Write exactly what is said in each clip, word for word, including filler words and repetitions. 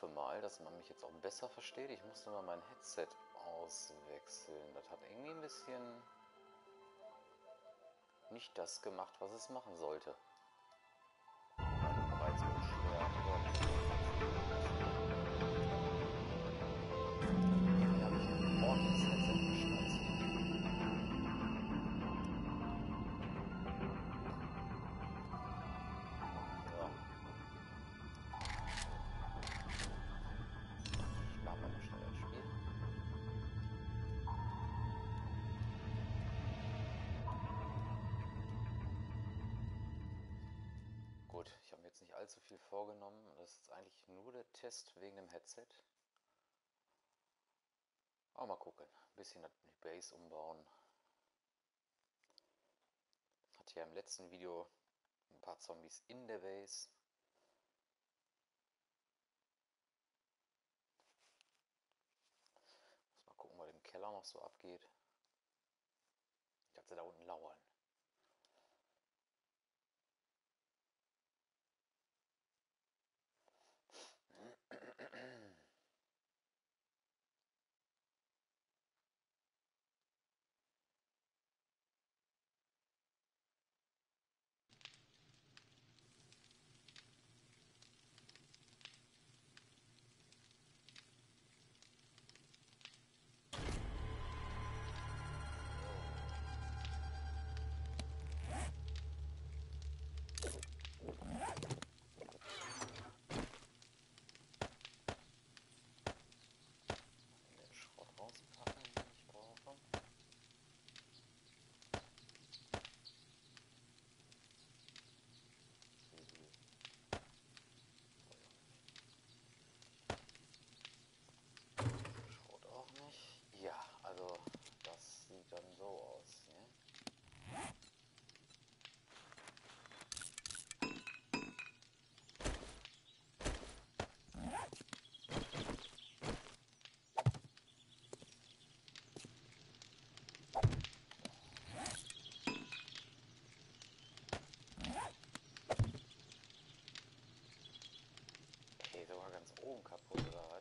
hoffe mal, dass man mich jetzt auch besser versteht. Ich musste mal mein Headset auswechseln. Das hat irgendwie ein bisschen nicht das gemacht, was es machen sollte. Bereits beschwert worden. Hier habe ich ein ordentliches Headset geschnallt. So. Starten wir mal schnell das Spiel. Gut, ich habe mir jetzt nicht allzu viel vorgenommen. Das ist jetzt eigentlich nur der Test wegen dem Headset. Aber mal gucken. Ein bisschen die Base umbauen. Hatte ja im letzten Video ein paar Zombies in der Base. Muss mal gucken, was im Keller noch so abgeht. Ich dachte, da unten lauern. Den Schrott rauspacken, den ich brauche. Schrott auch nicht. Ja, also das sieht dann so aus. Ne? Okay, sogar ganz oben kaputt oder was?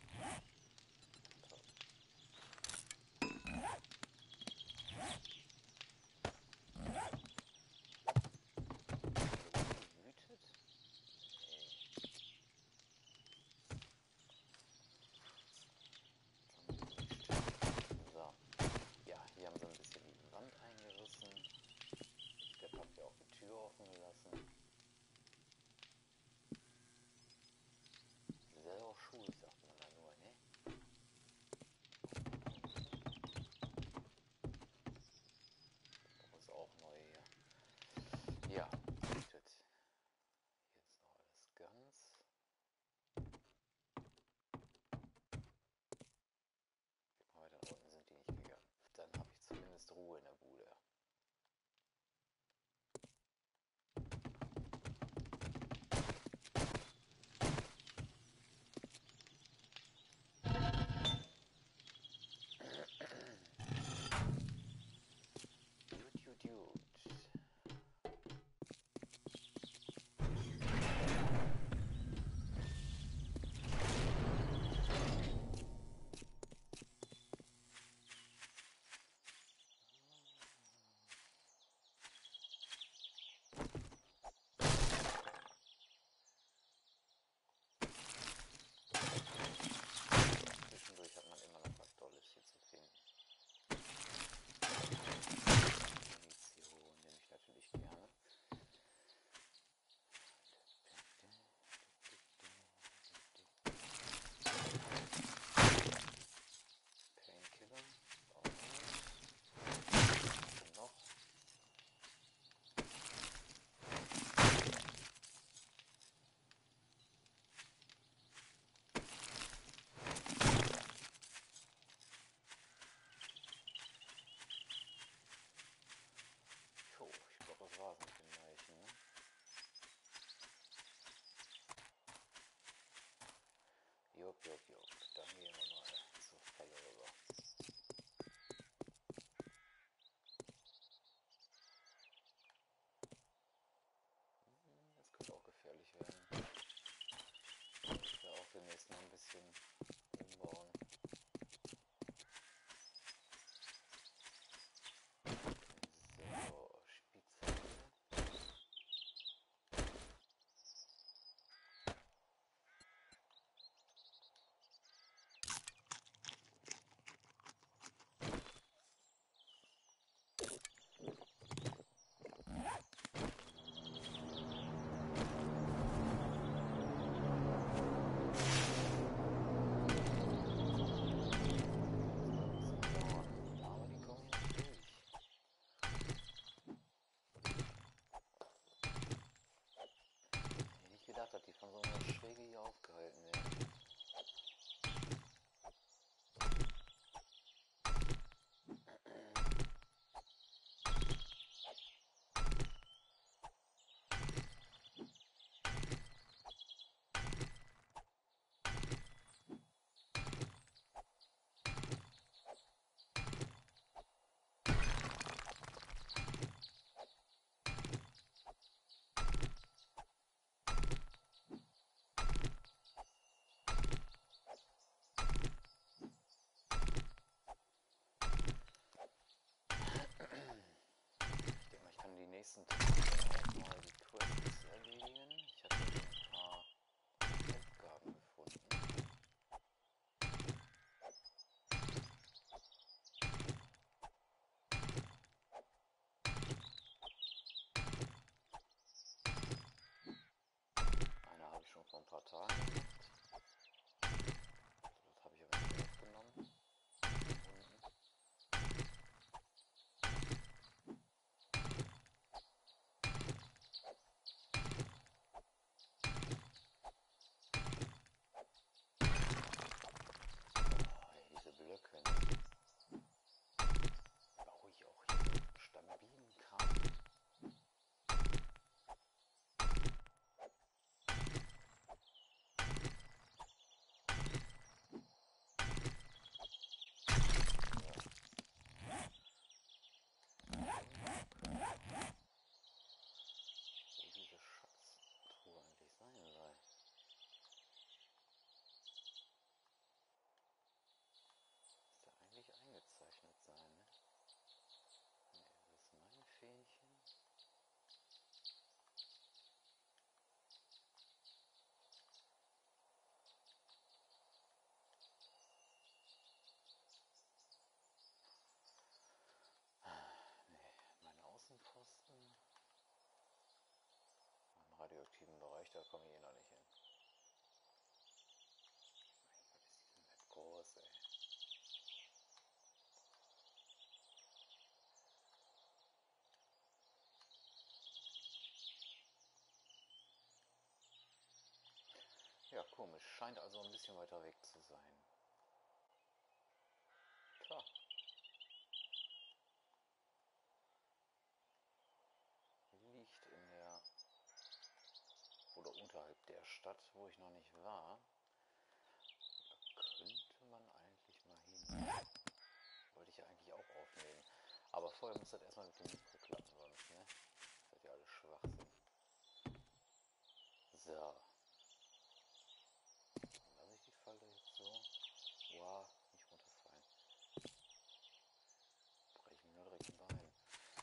Wütet? Nee. So. Ja, hier haben sie ein bisschen die Wand eingerissen. Der hat ja auch die Tür offen gelassen. Selber schuld, sagt man da nur, ne? Das ist auch neu hier. Ja, bietet jetzt noch alles ganz. Guck mal weiter nach unten sind die nicht gegangen. Dann habe ich zumindest Ruhe in der Bude. Gut, gut, gut. dass die von so einer Schräge hier aufgehalten werden. Die nächsten Tage auch mal die Quests erledigen. Ich habe hier ein paar Aufgaben gefunden. Eine habe ich schon vor ein paar Tagen gemacht. Das habe ich aber nicht aufgenommen. Unten. Blöcke. Baue ich auch hier stabilen Kram. Wo diese Schatztruhe eigentlich sein soll. Eigentlich eingezeichnet sein, ne? Ne, das ist mein Fähnchen. Ne, meine Außenposten. Im radioaktiven Bereich, da komme ich eh noch nicht hin. Mein Gott, ist diese Map groß, ey. Ja, komisch. Scheint also ein bisschen weiter weg zu sein. Tja. Liegt in der... oder unterhalb der Stadt, wo ich noch nicht war. Da könnte man eigentlich mal hin. Wollte ich ja eigentlich auch aufnehmen. Aber vorher muss das erstmal mit dem Mikro klappen, sonst, ne? Das ist ja alles Schwachsinn. So. Lasse ich die Falle jetzt so? Wow, nicht runterfallen. Breche mir nur direkt ein Bein.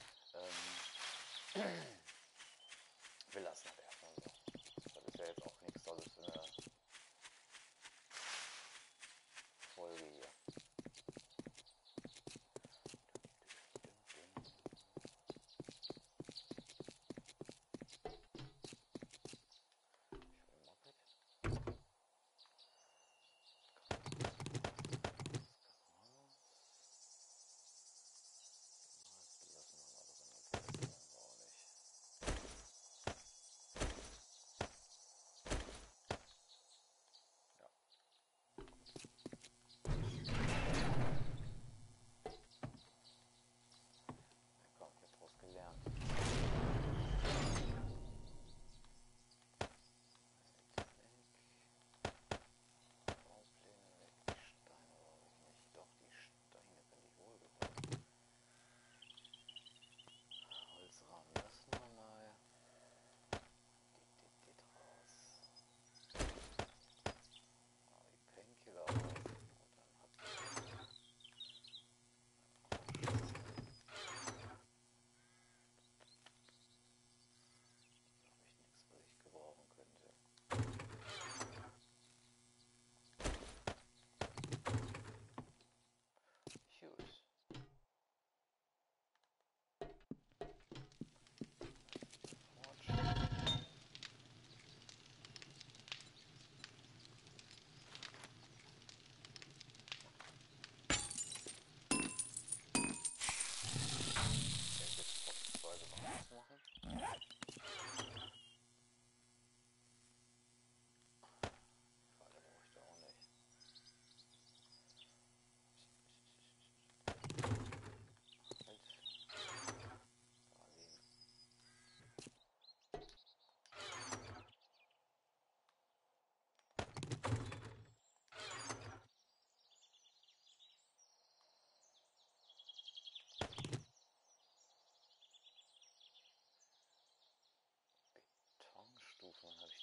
Ähm. Wir lassen das erstmal so. Das ist ja jetzt auch nichts Tolles für eine Folge hier. Lassen wir mal drin, das wollen wir auch nicht.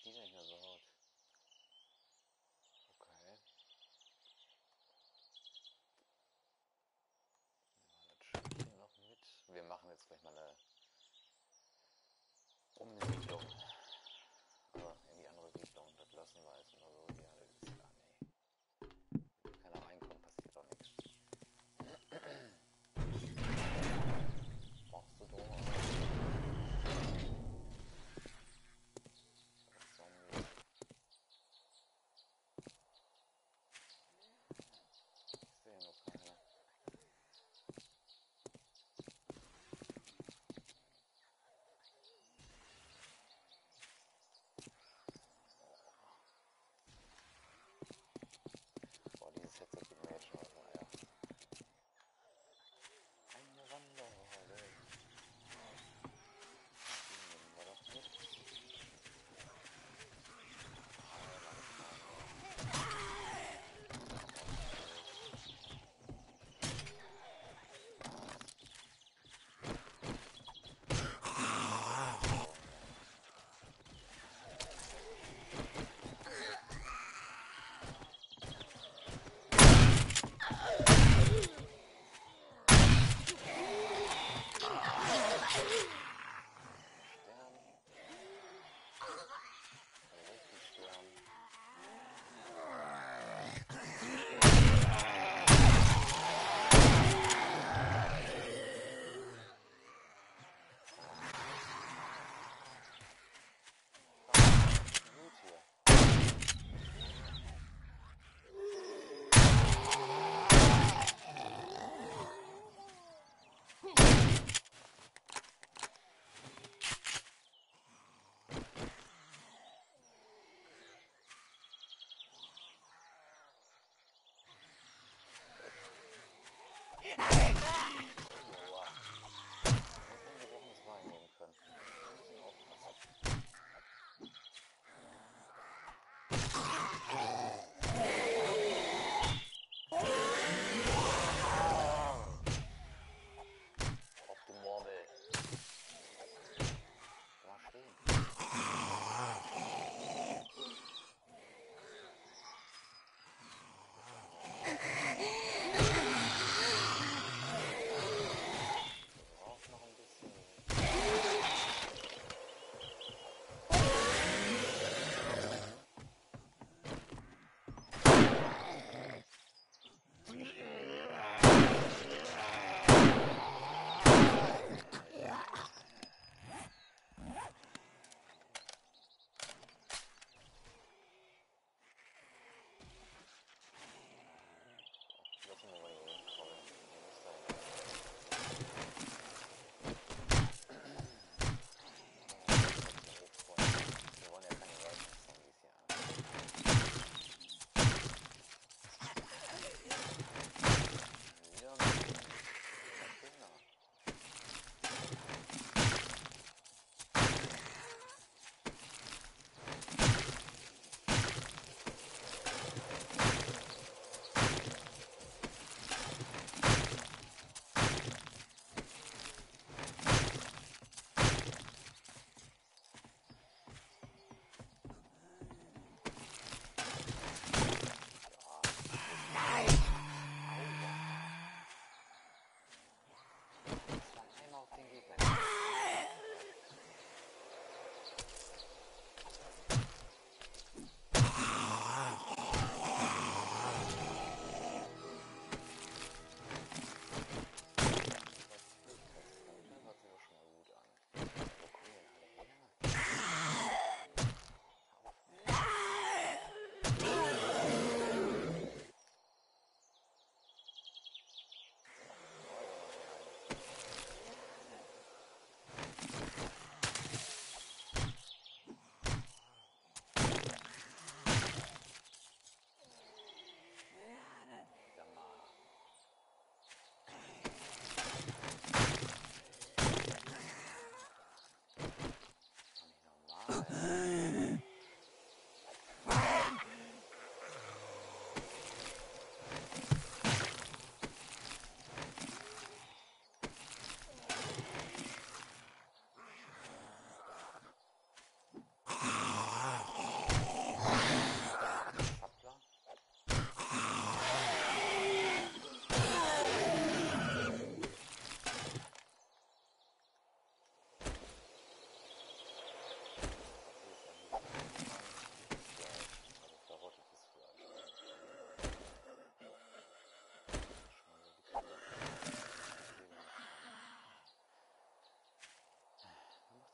die denn hier überhaupt? Okay. Nehmen wir das Schildchen noch mit. Wir machen jetzt gleich mal eine Umsiedlung. Also in die andere Siedlung. Das lassen wir jetzt mal so. Ja, das ist ja, nee. Wenn keiner reinkommt, passiert auch nichts. Brauchst du drum? Zombie. Ich sehe nur keine.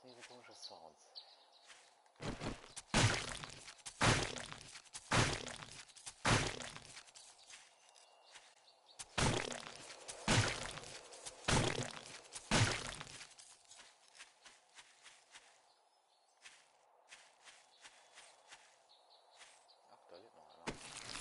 diese komischen Sounds? Ach, da lebt noch einer.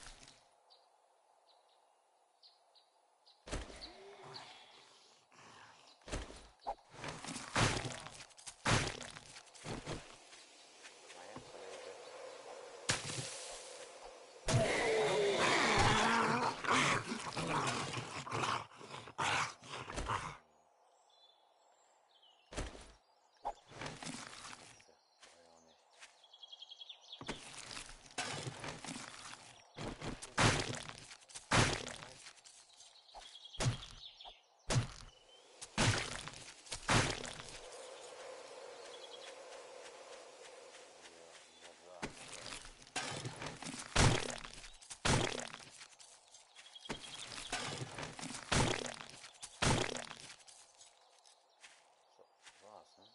War's, ne?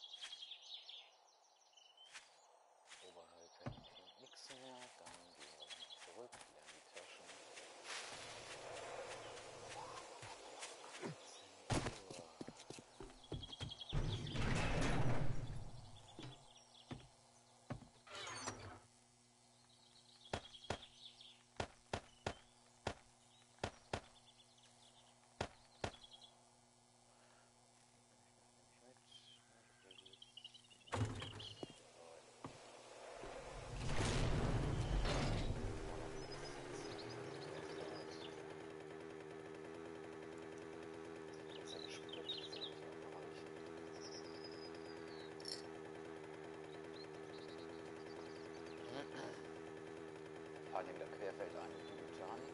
Oberhalb hängt nichts mehr, dann gehen wir noch zurück, leeren die Taschen. Fahren hier wieder querfeldein in die Botanik.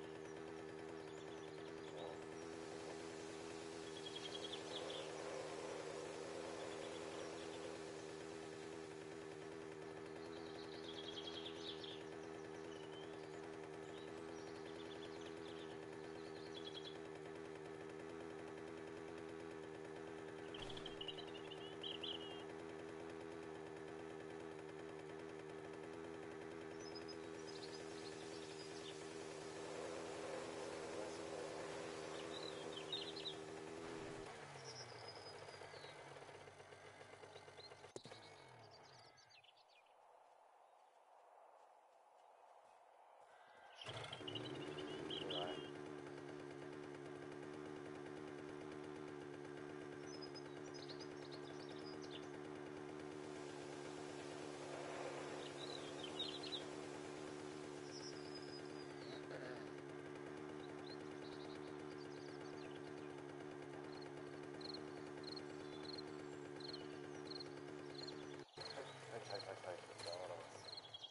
Halt, halt, halt, da war da was.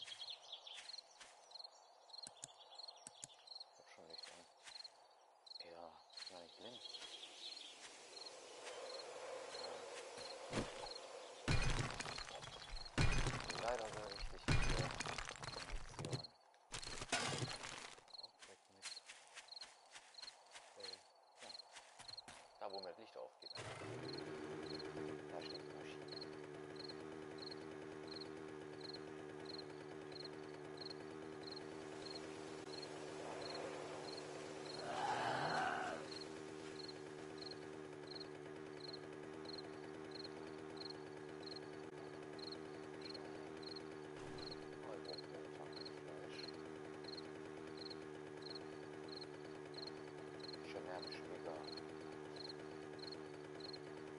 Ich hab schon Licht an. Ja, ist gar nicht blind. Ja. Leider sehr wichtig für Munition. Auch weg mit. Äh, ja. Da wo mir das Licht aufgeht. Da steht die Maschine. Schön Schwieger.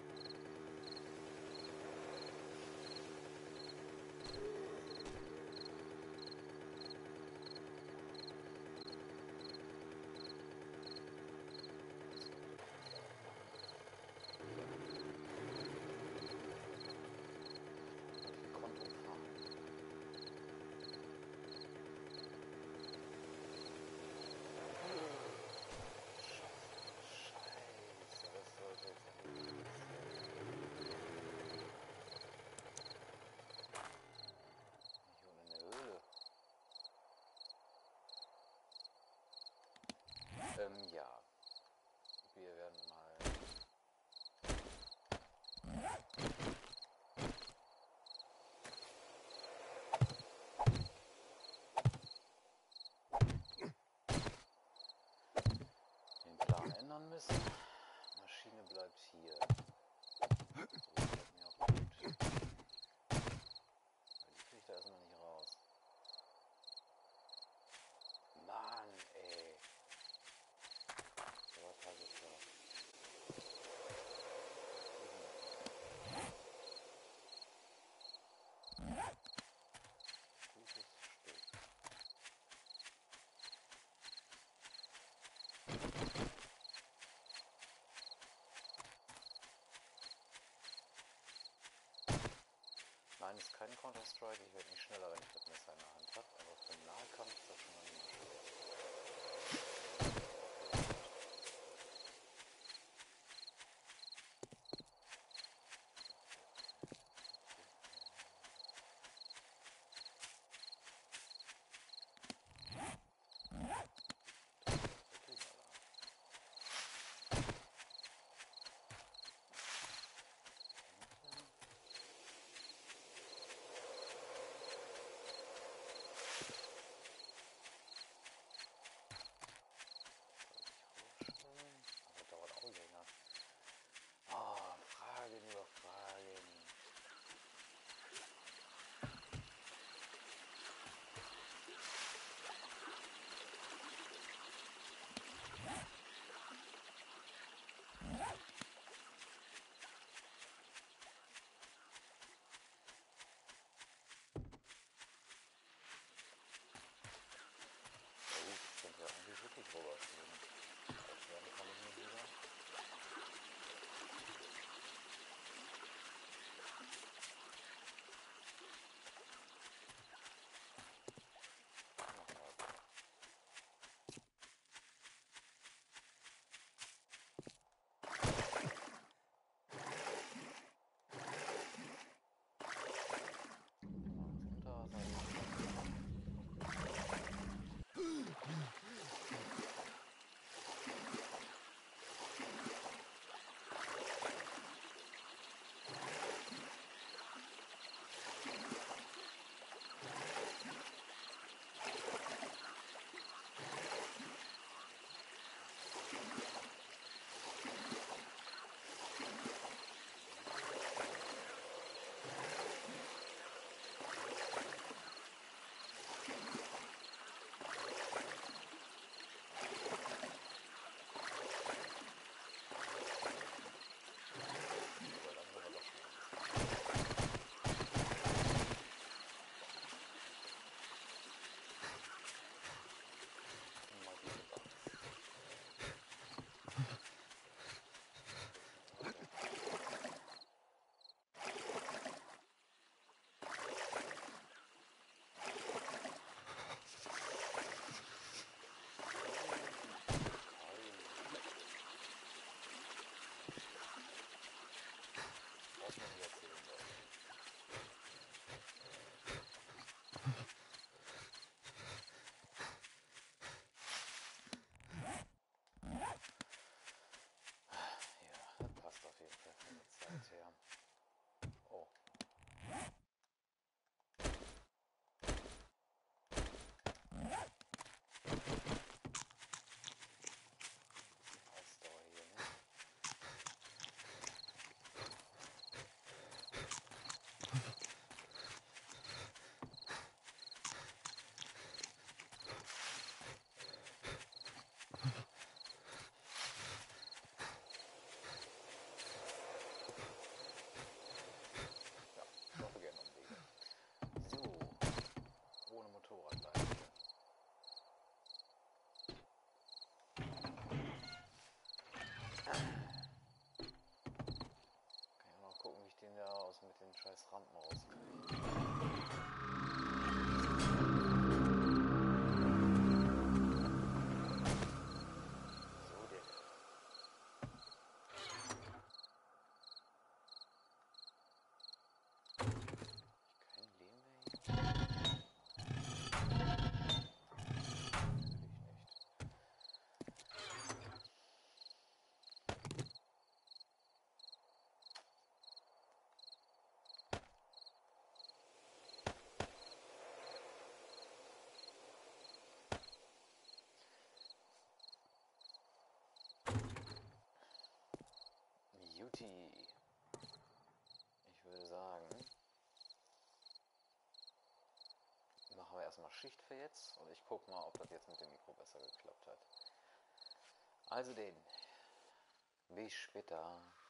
meine, es ist kein Counter-Strike, ich werde nicht schneller, wenn ich das Messer in der Hand habe, aber für den Nahkampf ist das schon mal nicht schlecht. Wirklich rüberspringen. Aufwärmen kann ich nicht wieder. Mit den scheiß Rampen rauskriege. So, der. Kein Leben mehr hier. Juti. Ich würde sagen, machen wir erstmal Schicht für jetzt und ich gucke mal, ob das jetzt mit dem Mikro besser geklappt hat. Also den. Bis später.